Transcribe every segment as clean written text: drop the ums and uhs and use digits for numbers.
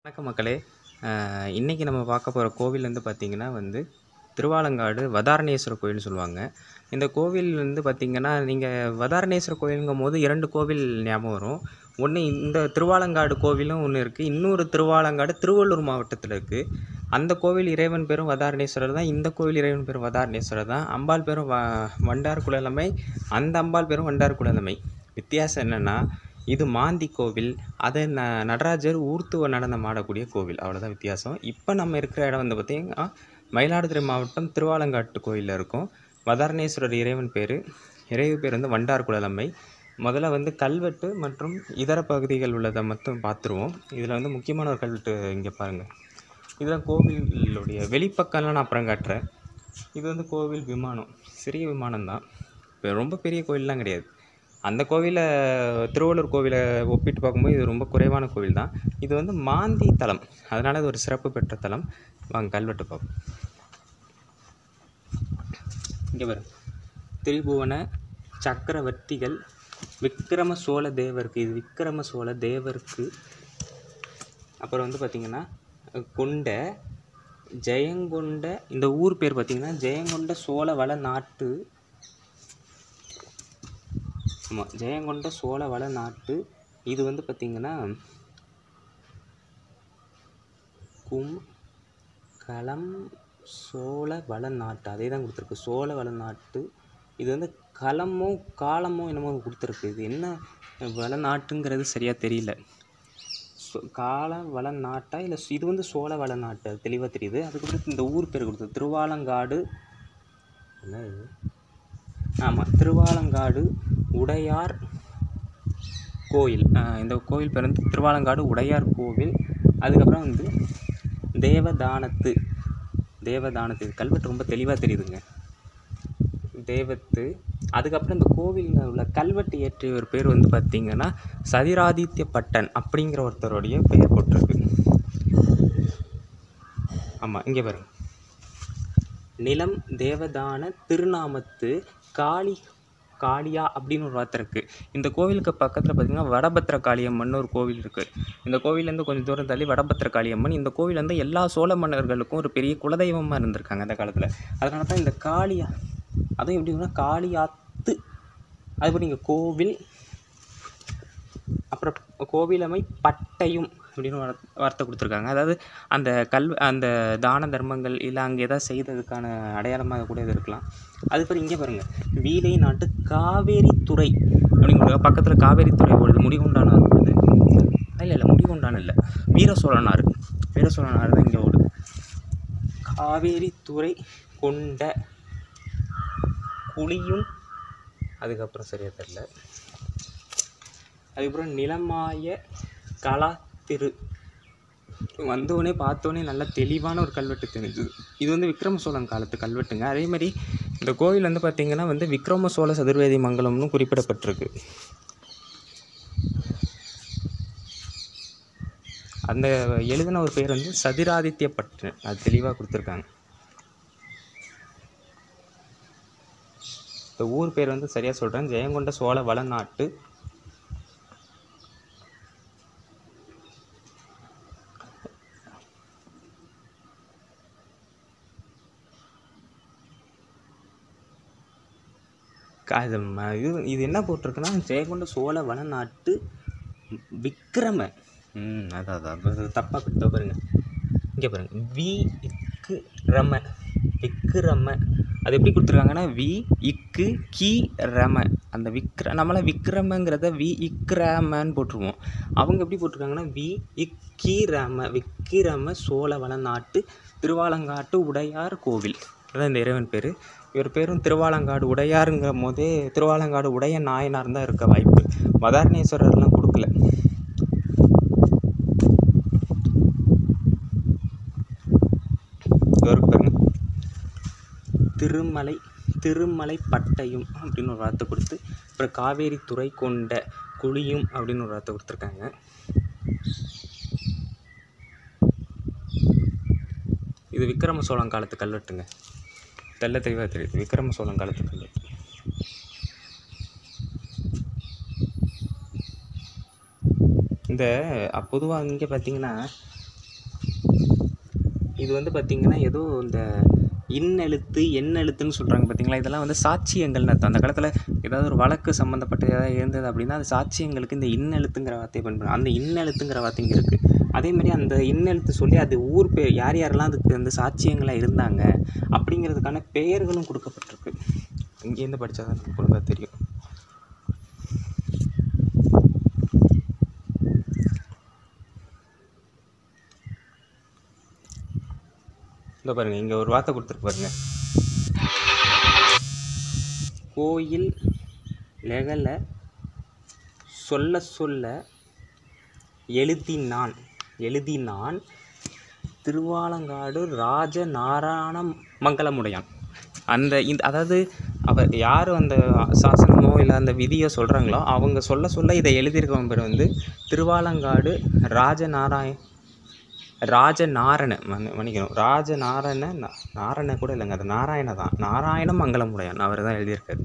வணக்கம் மக்களே. இன்றைக்கி நம்ம பார்க்க போகிற கோவில் வந்து பார்த்திங்கன்னா திருவாலங்காடு வதாரணேஸ்வரர் கோயில்னு சொல்லுவாங்க. இந்த கோவில் பார்த்திங்கன்னா நீங்கள் வதாரணேஸ்வரர் கோயிலுங்கும் போது 2 கோவில் ஞாபகம் வரும். ஒன்று இந்த திருவாலங்காடு கோவிலும் ஒன்று இருக்குது. இன்னொரு திருவாலங்காடு திருவள்ளூர் மாவட்டத்தில் இருக்குது. அந்த கோவில் இறைவன் பேரும் வதாரணேஸ்வரர் தான். இந்த கோவில் இறைவன் பேரும் வதாரணேஸ்வரர் தான். அம்பாள் பேரும் வண்டார் குழலம்மை. அந்த அம்பாள் பேரும் வண்டார் குழலம்மை. வித்தியாசம் என்னென்னா, இது மாந்தி கோவில், அது நடராஜர் ஊர்த்துவ நடனம் ஆடக்கூடிய கோவில், அவ்வளோதான் வித்தியாசம். இப்போ நம்ம இருக்கிற இடம் பார்த்திங்கன்னா மயிலாடுதுறை மாவட்டம் திருவாலங்காட்டு கோயிலில் இருக்கும். வதாரணேஸ்வரர் இறைவன் பேர் பேர் வண்டார் குழலம்மை. முதல்ல கல்வெட்டு மற்றும் இதர பகுதிகள் உள்ளதை மட்டும் பார்த்துருவோம். இதில் முக்கியமான ஒரு கல்வெட்டு இங்கே பாருங்கள். இதுதான் கோவிலுடைய வெளிப்பக்கம்லாம் நான் அப்புறம் காட்டுறேன். இது கோவில் விமானம், சிறிய விமானம் தான், இப்போ ரொம்ப பெரிய கோயிலெலாம் கிடையாது. அந்த கோவிலை திருவள்ளூர் கோவிலை ஒப்பிட்டு பார்க்கும்போது இது ரொம்ப குறைவான கோவில் தான். இது மாந்தி தலம், அதனால் இது ஒரு சிறப்பு பெற்ற தலம். வாங்க கல்வெட்டு பார்ப்போம். இங்கே வரும் திரிபுவன சக்கரவர்த்திகள் விக்கிரம சோழ தேவருக்கு, இது விக்கிரம சோழ தேவருக்கு. அப்புறம் பார்த்திங்கன்னா கொண்ட ஜெயங்கொண்ட, இந்த ஊர் பேர் பார்த்திங்கன்னா ஜெயங்கொண்ட சோழ வள நாட்டு. ஆமாம், ஜெயங்கொண்ட சோழ வள நாட்டு. இது பார்த்திங்கன்னா களம் சோழ வள நாட்டு, அதே தான் கொடுத்துருக்கு, சோழ வள நாட்டு. இது களமோ காலமோ என்னமோ கொடுத்துருக்கு. இது என்ன வள நாட்டுங்கிறது சரியாக தெரியல. கால வள நாட்டா இல்லை இது சோழ வள நாட்டு, அது தெளிவாக தெரியுது. அதுக்கப்புறம் இந்த ஊர் பேர் கொடுத்தது திருவாலங்காடு. என்ன இது? ஆமாம், திருவாலங்காடு உடையார் கோயில். இந்த கோவில் பேர் திருவாலங்காடு உடையார் கோவில். அதுக்கப்புறம் தேவதானத்து. இது கல்வெட்டு ரொம்ப தெளிவாக தெரியுதுங்க, தேவத்து. அதுக்கப்புறம் இந்த கோவிலில் உள்ள கல்வெட்டு ஏற்றிய ஒரு பேர் பார்த்திங்கன்னா சதிராதித்ய பட்டன் அப்படிங்கிற ஒருத்தருடைய பெயர் போட்டிருக்கு. ஆமாம், இங்கே பாருங்க, நிலம் தேவதான திருநாமத்து காளியா அப்படின்னு ஒரு வார்த்தை இருக்குது. இந்த கோவிலுக்கு பக்கத்தில் பார்த்திங்கன்னா வடபத்திர காளியம்மன் ஒரு கோவில் இருக்குது. இந்த கோவிலேருந்து கொஞ்சம் தூரம் தள்ளி வடபத்திர காளியம்மன். இந்த கோவில் எல்லா சோழ மன்னர்களுக்கும் ஒரு பெரிய குலதெய்வமாக இருந்திருக்காங்க அந்த காலத்தில். அதனால தான் இந்த காளியா, அதுவும் எப்படின்னா காளியாத்து. அதுபடி இங்கே கோவில், அப்புறம் கோவிலமை பட்டையும் அப்படின்னு வார்த்தை கொடுத்துருக்காங்க. அதாவது அந்த தான தர்மங்கள் இல்லை அங்கே எதாவது செய்ததுக்கான அடையாளமாக கூட இது இருக்கலாம். அதுக்கப்புறம் இங்கே பாருங்கள், வீலை நாட்டு காவேரி துறை அப்படிங்கிற பக்கத்தில் காவேரி துறை ஓடுது. முடிகொண்டானார் ஓடுது. இல்லை முடிகொண்டான் இல்லை, வீர சோழனார் தான் இங்கே ஓடுது. காவேரி துறை கொண்ட குழியும், அதுக்கப்புறம் சரியாக தெரியல. அதுக்கப்புறம் நிலமாய கலாத்திரு. வந்தோடனே பார்த்தோன்னே நல்லா தெளிவான ஒரு கல்வெட்டு தெரிஞ்சுது. இது விக்ரம சோழன் காலத்து கல்வெட்டுங்க. அதேமாதிரி இந்த கோவில் பார்த்திங்கன்னா விக்ரம சோழ சதுர்வேதி மங்கலம்னு குறிப்பிடப்பட்டிருக்கு. அந்த எழுதின ஒரு பேர் சதிராதித்ய பட்டன், அது தெளிவாக கொடுத்துருக்காங்க. இந்த ஊர் பேர் சரியாக சொல்கிறேன், ஜெயங்கொண்ட சோழ வள நாட்டு. இது என்ன போட்டிருக்குன்னா ஜெயங்கொண்ட சோழ வள நாட்டு விக்ரம. அதான் தப்பாக கொடுத்த பாருங்க. இங்கே பாருங்க, விக்கிரம. அது எப்படி கொடுத்துருக்காங்கன்னா ரம. அந்த நம்மள விக்ரமங்கிறத விக்ரமன்னு போட்டுருவோம். அவங்க எப்படி போட்டிருக்காங்கன்னா விக்கிரம சோழ வள நாட்டு திருவாலங்காட்டு உடையார் கோவில். அதான் இந்த இறைவன் பேர். இவர் பேரும் திருவாலங்காடு உடையாருங்கிற போதே திருவாலங்காடு உடைய நாயனார் தான் இருக்க வாய்ப்பு. வதாரணேஸ்வரர்லாம் கொடுக்கல. இவருக்கு பாருங்க, திருமலை பட்டையும் அப்படின்னு ஒரு வார்த்தை கொடுத்து, அப்புறம் காவேரி துறை கொண்ட குழியும் அப்படின்னு ஒரு வார்த்தை கொடுத்துருக்காங்க. இது விக்ரம சோழன் காலத்து கல்வெட்டுங்க, தெல்ல தெளிவாக தெரியுது. விக்ரம சோழன் காலத்து கல்வெட்டு. இந்த பொதுவாக இங்கே பார்த்திங்கன்னா இது வந்து பார்த்திங்கன்னா ஏதோ இந்த இன்னெழுத்து எண்ணெழுத்துன்னு சொல்கிறாங்க பார்த்தீங்களா, இதெல்லாம் வந்து சாட்சியங்கள்னு அர்த்தம். அந்த காலத்தில் ஏதாவது ஒரு வழக்கு சம்மந்தப்பட்ட ஏதாவது இருந்தது அப்படின்னா அது சாட்சியங்களுக்கு இந்த இன்னெழுத்துங்கிற வார்த்தையை பயன்படுத்தும். அந்த இன்னெழுத்துங்கிற வார்த்தை இங்கே இருக்குது. அதேமாதிரி அந்த இன்னெழுத்து சொல்லி அது ஊர் பேர் யார் யாரெல்லாம் அதுக்கு வந்து சாட்சியங்களாக இருந்தாங்க அப்படிங்கிறதுக்கான பெயர்களும் கொடுக்கப்பட்டிருக்கு. இங்கேருந்து படித்தா தான் நமக்கு ஒழுங்காக தெரியும். இந்த பாருங்கள், இங்கே ஒரு வார்த்தை கொடுத்துருக்கு பாருங்க. கோயில் லெகல சொல்ல சொல்ல எழுதினான் திருவாலங்காடு ராஜ நாராயண மங்கலமுடையான். அதாவது அவர் யார் அந்த சாசனமோ இல்லை அந்த விதியோ சொல்கிறாங்களோ அவங்க சொல்ல சொல்ல இதை எழுதியிருக்கவங்க பேர் வந்து திருவாலங்காடு நாராயண கூட இல்லைங்க, அது நாராயண தான், நாராயண மங்கலமுடையான் அவர் தான் எழுதியிருக்காரு.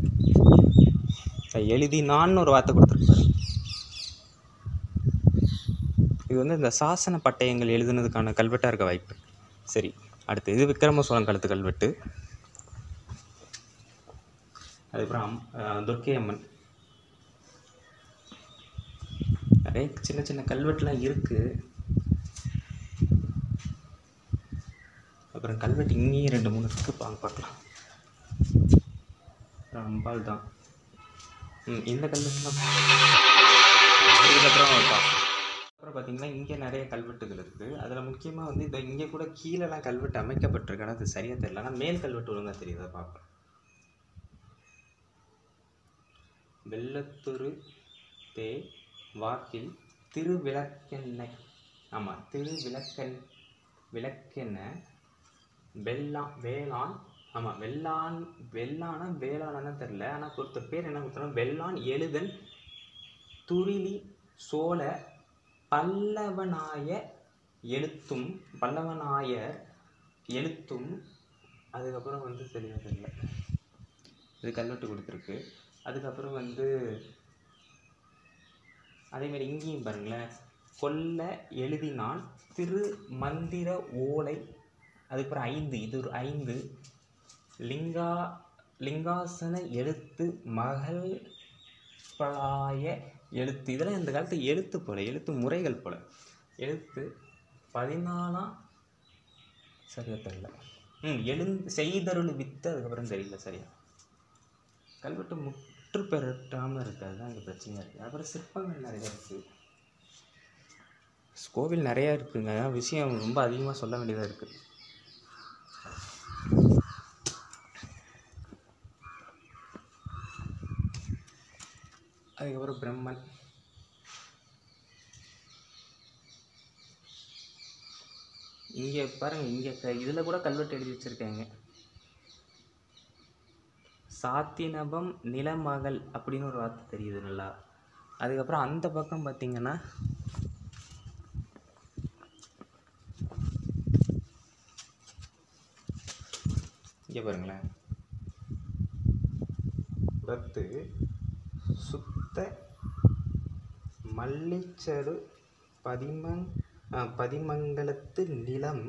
எழுதினான்னு ஒரு வார்த்தை கொடுத்துருக்காரு. இது வந்து இந்த சாசன பட்டயங்கள் எழுதுனதுக்கான கல்வெட்டாக இருக்க வாய்ப்பு. சரி, அடுத்து இது விக்ரம சோழன் காலத்து கல்வெட்டு. அதுக்கப்புறம் துர்க்கை அம்மன். நிறைய சின்ன சின்ன கல்வெட்டுலாம் இருக்குது. அப்புறம் கல்வெட்டு இங்கேயும் 2-3 இருக்குது, பார்க்கலாம். அப்புறம் அம்பாள் தான் இந்த கல்வெட்டுலாம். இதுக்கப்புறம் பார்த்திங்கன்னா இங்கே நிறைய கல்வெட்டுகள் இருக்குது. அதில் முக்கியமாக வந்து இந்த இங்கே கூட கீழெல்லாம் கல்வெட்டு அமைக்கப்பட்டிருக்கு. ஆனால் அது சரியாக தெரியல. ஆனால் மேல் கல்வெட்டு ஒழுங்காக தெரியுது, அதை பார்ப்பேன். வெள்ளத்தூர் தே வாக்கில் திருவிளக்கெண்ண வேளான். ஆமாம், வேளாணன்னு தெரில. ஆனால் ஒருத்தர் பேர் என்ன கொடுத்தோம், வெள்ளான் எழுதன் துரிலி சோழ பல்லவனாயர் எழுத்தும். அதுக்கப்புறம் வந்து சரியாக தெரியல. இது கல்வெட்டு கொடுத்துருக்கு. அதுக்கப்புறம் வந்து அதேமாதிரி இங்கேயும் பாருங்களேன், கொல்ல எழுதினான் திரு மந்திர ஓலை. அதுக்கப்புறம் 5, இது ஒரு 5 லிங்காசன எழுத்து மகள் பலாய எழுத்து. இதெல்லாம் இந்த காலத்து எழுத்து போல், எழுத்து முறைகள் போல். எழுத்து 14 சரியாக தெரியல. செய்தருள் வித்து. அதுக்கப்புறம் தெரியல சரியா. கல்வெட்டு முற்று பெறட்டாமல் இருக்கிறது தான் இங்கே பிரச்சனையாக இருக்குது. அப்புறம் சிற்பங்கள் நிறையா இருக்குது. கோவில் நிறையா இருக்குங்க, விஷயம் ரொம்ப அதிகமாக சொல்ல வேண்டியதாக இருக்குது. அதுக்கப்புறம் பிரம்மன். இங்கே பாருங்கள், இங்கே இதில் கூட கல்வெட்டு எழுதி வச்சுருக்காங்க. சாத்தினபம் நிலமகள் அப்படின்னு ஒரு வார்த்தை தெரியுது நல்லா. அதுக்கப்புறம் அந்த பக்கம் பார்த்திங்கன்னா இங்கே பாருங்களேன், பத்து சுத்த மல்லிச்சடு பதிமங்கலத்து நிலம்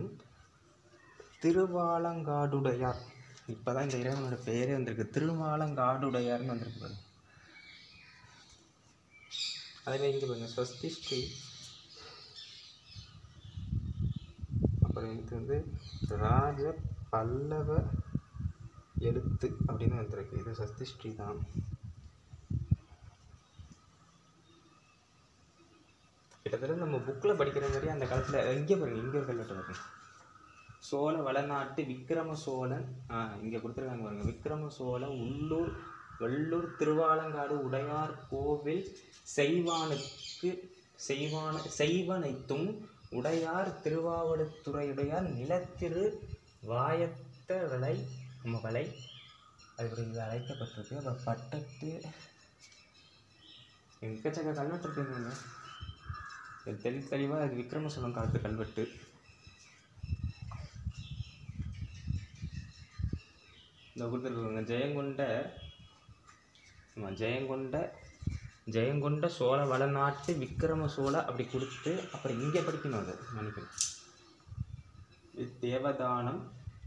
திருவாலங்காடுடையார். இப்போ தான் இந்த இறைவனோட பேரே வந்திருக்கு, திருவாலங்காடுடையார்னு வந்திருக்கு பாருங்க. அதேமாதிரி இங்கே பாருங்க, ஸ்வஸ்தி ஸ்ரீ. அப்புறம் இது வந்து ராஜ பல்லவ எழுத்து அப்படின்னு வந்திருக்கு. இது ஸ்வஸ்தி ஸ்ரீ தான். கிட்டத்தட்ட நம்ம புக்கில் படிக்கிற மாதிரி அந்த காலத்தில். இங்கே பாருங்க, இங்கே ஒரு கல்வெட்டு பாருங்க, சோழ வளநாட்டு விக்ரம சோழன். இங்கே கொடுத்துருக்காங்க பாருங்க, விக்ரம சோழன் வள்ளூர் திருவாலங்காடு உடையார் கோவில் செய்வனைத்தும் உடையார் திருவாவடுதுறையுடையார் நிலத்திரு வாயத்தவளை. அதுக்கு இது அழைக்கப்பட்டிருக்கு. அப்புறம் பட்டத்து எக்கச்சக்க கல்வெட்டு இருக்குங்க. தெளிவாக அது விக்ரம சோழன் காலத்து கல்வெட்டு. இந்த கொடுத்துருக்குங்க, ஜெயங்கொண்ட சோழ வளநாட்டு விக்ரம சோழ அப்படி கொடுத்து. அப்புறம் இங்கே படிக்கணும், அது நினைக்கணும். தேவதானம்,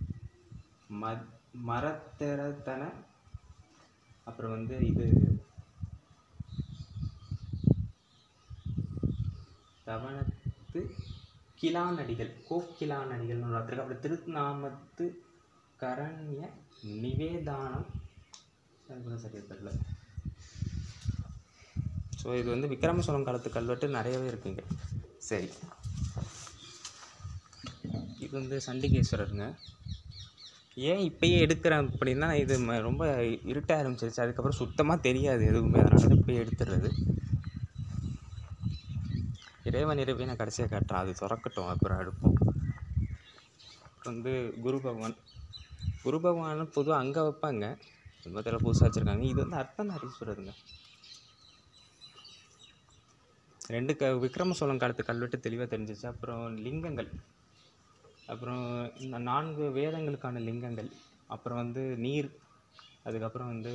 மரத்தரத்தன, அப்புறம் வந்து இது தவணத்து கிளாநடிகள், கோக்கிலாநடிகள்னு ஒரு வார்த்தை. அப்புறம் திருநாமத்து கரண்ய நிவேதானம், அது கூட சரியாக தெரியல. ஸோ இது வந்து விக்ரம சோழன் காலத்து கல்வெட்டு நிறையவே இருக்குங்க. சரி, இது வந்து சண்டிகேஸ்வரருங்க. ஏன் இப்பயே எடுக்கிறேன் அப்படின்னா, இது ரொம்ப இருட்ட ஆரம்பிச்சிருச்சு, அதுக்கப்புறம் சுத்தமாக தெரியாது எதுவுமே, அதனால தான் இப்பயே எடுத்துடுறது. இறைவன் இறைவனை நான் கடைசியாக காட்டுறேன், அது திறக்கட்டும், அப்புறம் எடுப்போம். வந்து குரு பகவான் பொதுவாக அங்கே வைப்பாங்க, குடும்பத்தில் புதுசாக வச்சுருக்காங்க. இது வந்து அர்த்தநாரீஸ்வரருங்க. 2 விக்ரம சோழன் காலத்து கல்வெட்டு தெளிவாக தெரிஞ்சிச்சு. அப்புறம் லிங்கங்கள், அப்புறம் இந்த 4 வேதங்களுக்கான லிங்கங்கள், அப்புறம் வந்து நீர், அதுக்கப்புறம் வந்து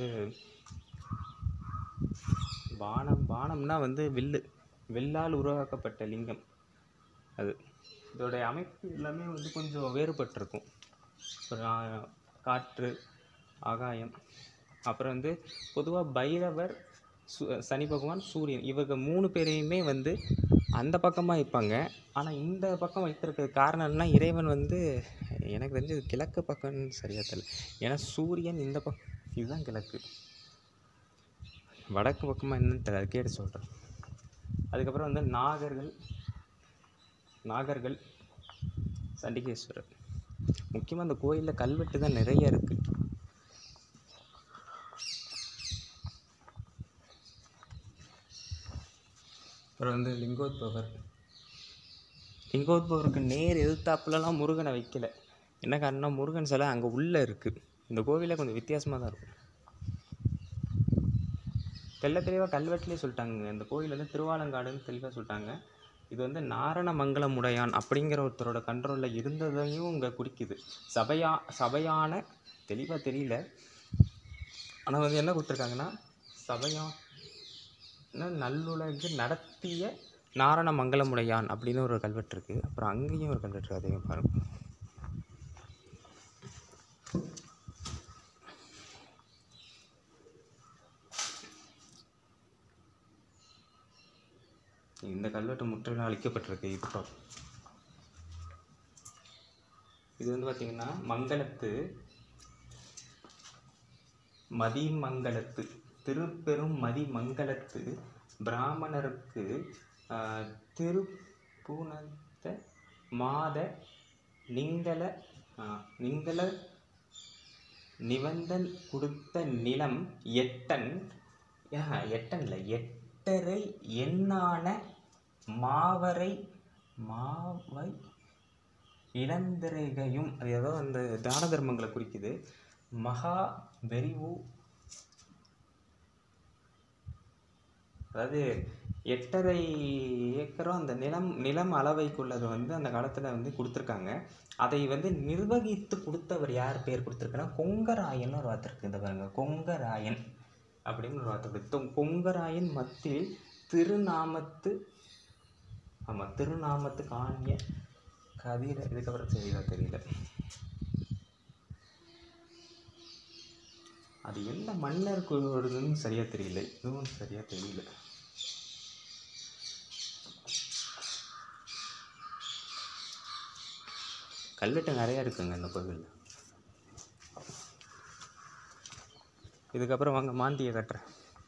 பானம்னா வந்து வில்லால் உருவாக்கப்பட்ட லிங்கம். அது இதோடைய அமைப்பு எல்லாமே வந்து கொஞ்சம் வேறுபட்டிருக்கும். அப்புறம் காற்று, ஆகாயம், அப்புறம் வந்து பொதுவாக பைரவர், சனி பகவான், சூரியன், இவங்க 3 பேரையுமே வந்து அந்த பக்கமாக வைப்பாங்க. ஆனால் இந்த பக்கம் வைத்திருக்கிறது காரணம் என்ன, இறைவன் வந்து எனக்கு தெரிஞ்சு கிழக்கு பக்கம்னு சரியாக தெரியல. ஏன்னா சூரியன் இந்த பக்கம், இதுதான் கிழக்கு, வடக்கு பக்கமாக என்னன்னு தெரியல, அது கேட்டு சொல்கிறேன். அதுக்கப்புறம் வந்து நாகர்கள், சண்டிகேஸ்வரர். முக்கியமாக அந்த கோயிலில் கல்வெட்டு தான் நிறைய இருக்குது. அப்புறம் வந்து லிங்கோத்பவருக்கு நேர் எதிர்த்தாப்புலலாம் முருகனை வைக்கல. என்ன காரணம்னா, முருகன் சிலை அங்கே உள்ளே இருக்குது. இந்த கோவிலே கொஞ்சம் வித்தியாசமாக தான் இருக்கும். தெளிவாக கல்வெட்டிலே சொல்லிட்டாங்க, இந்த கோயில் வந்து திருவாலங்காடுன்னு தெளிவாக சொல்லிட்டாங்க. இது வந்து நாரணமங்கலமுடையான் அப்படிங்கிற ஒருத்தரோட கண்ட்ரோலில் இருந்ததையும் இங்கே குறிக்குது. சபையான தெளிவாக தெரியல, ஆனால் வந்து என்ன கொடுத்துருக்காங்கன்னா, சபையான நல்லுலகு நடத்திய நாரணமங்கலமுடையான் அப்படின்னு ஒரு கல்வெட்டு இருக்குது. அப்புறம் அங்கேயும் ஒரு கல்வெட்டு, அதையும் பாருங்கள். இந்த கல்வெட்டு முற்றிலும் அழிக்கப்பட்டிருக்கு. இப்போ இது வந்து பார்த்திங்கன்னா மதிமங்கலத்து திருப்பெரும் மதிமங்கலத்து பிராமணருக்கு திருப்புணத்த மாத நிங்கள நிவந்தன் கொடுத்த நிலம் எட்டரை எண்ணான மாவை இளந்திரைகையும், அது ஏதோ அந்த தான தர்மங்களை குறிக்குது. மகா வெறிவு, அதாவது 8.5 ஏக்கரும் அந்த நிலம் அளவைக்குள்ளது வந்து அந்த காலத்தில் வந்து கொடுத்துருக்காங்க. அதை வந்து நிர்வகித்து கொடுத்தவர் யார் பேர் கொடுத்துருக்குன்னா, கொங்கராயன் ஒரு வார்த்தை இருக்குது. இந்த பாருங்க, கொங்கராயன் அப்படின்னு ஒரு வார்த்தை இருக்குது. கொங்கராயன் மத்தியில் திருநாமத்து காணிய கதிர, இதுக்கப்புறம் தெரியல. அது எந்த மன்னருக்கு வருதுன்னு சரியா தெரியல, இதுவும் சரியா தெரியல. கல்வெட்டு நிறைய இருக்குங்க இந்த கோவிலில். இதுக்கப்புறம் வாங்க மாந்தியை கட்டுறேன்.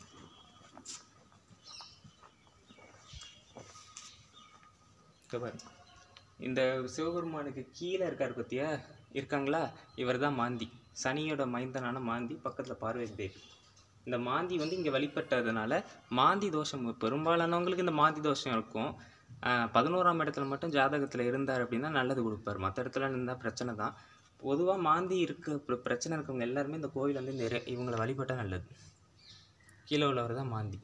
இந்த சிவபெருமானுக்கு கீழே இருக்காங்களா, இவர் தான் மாந்தி, சனியோட மைந்தனான மாந்தி, பக்கத்தில் பார்வதி தேவி. இந்த மாந்தி வந்து இங்கே வழிபட்டதுனால மாந்தி தோஷம், பெரும்பாலானவங்களுக்கு இந்த மாந்தி தோஷம் இருக்கும். 11ஆம் இடத்துல மட்டும் ஜாதகத்தில் இருந்தார் அப்படின்னா நல்லது கொடுப்பார், மற்ற இடத்துல இருந்தால் பிரச்சனை தான். பொதுவாக மாந்தி பிரச்சனை இருக்கவங்க எல்லாருமே இந்த கோவில் வந்து இவங்களை வழிபட்டால் நல்லது. கீழே உள்ளவர் தான் மாந்தி,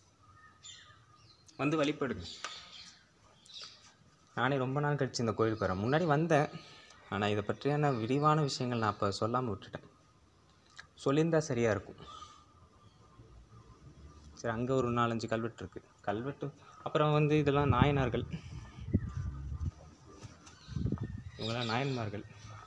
வந்து வழிபடுங்க. நானே ரொம்ப நாள் கழிச்சு இந்த கோயிலுக்கு வரேன். முன்னாடி வந்தேன், ஆனால் இதை பற்றியான விரிவான விஷயங்கள் நான் இப்போ சொல்லாமல் விட்டுட்டேன். சொல்லியிருந்தால் சரியாக இருக்கும். சரி, அங்கே ஒரு 4-5 கல்வெட்டு இருக்குது. அப்புறம் வந்து இதெல்லாம் நாயனார்கள். இவங்களாம் நாயன்மார்கள்.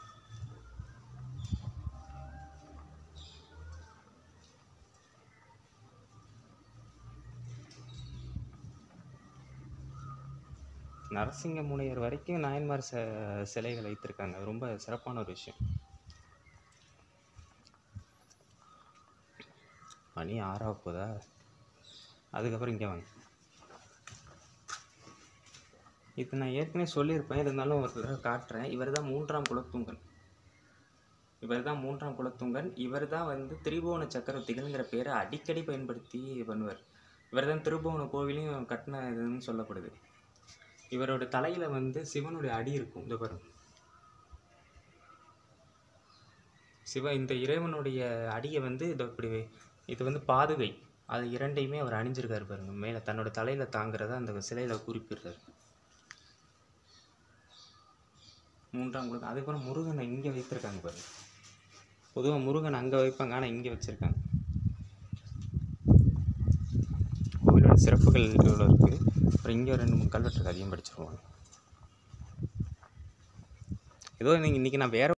நரசிங்க முனிவர் வரைக்கும் நாயன்மார் சிலைகள் வைத்திருக்காங்க. அது ரொம்ப சிறப்பான ஒரு விஷயம். மணி 6 போதா? அதுக்கப்புறம் இங்கே வாங்க. இது நான் ஏற்கனவே சொல்லியிருப்பேன், இருந்தாலும் ஒரு தடவை காட்டுறேன். இவர் தான் 3ஆம் குலோத்துங்கன். இவர் தான் வந்து திரிபுவன சக்கரவர்த்திகள்ங்கிற பேரை அடிக்கடி பயன்படுத்தி பண்ணுவார். இவர் தான் திருபுவன கோவிலையும் கட்டின இதுன்னு சொல்லப்படுது. இவரோட தலையில் வந்து சிவனுடைய அடி இருக்கும். இந்த பாருங்க, இந்த இறைவனுடைய அடியை வந்து இது வந்து பாதுகை, அது இரண்டையுமே அவர் அணிஞ்சிருக்காரு பாருங்க. மேலே தன்னோட தலையில் தாங்கிறத அந்த சிலையில் குறிப்பிடுறாரு. 3ஆம் குலம். அதுக்கப்புறம் முருகனை இங்கே வைத்திருக்காங்க பாருங்க. பொதுவாக முருகன் அங்கே வைப்பாங்க, ஆனால் இங்கே வச்சுருக்காங்க. கோவிலோட சிறப்புகள் இவ்வளோ இருக்குது. அப்புறம் இங்கே 2-3 கல்வெட்டுக்கு அதிகம் படிச்சிருவாங்க. ஏதோ இன்றைக்கி நான் வேறு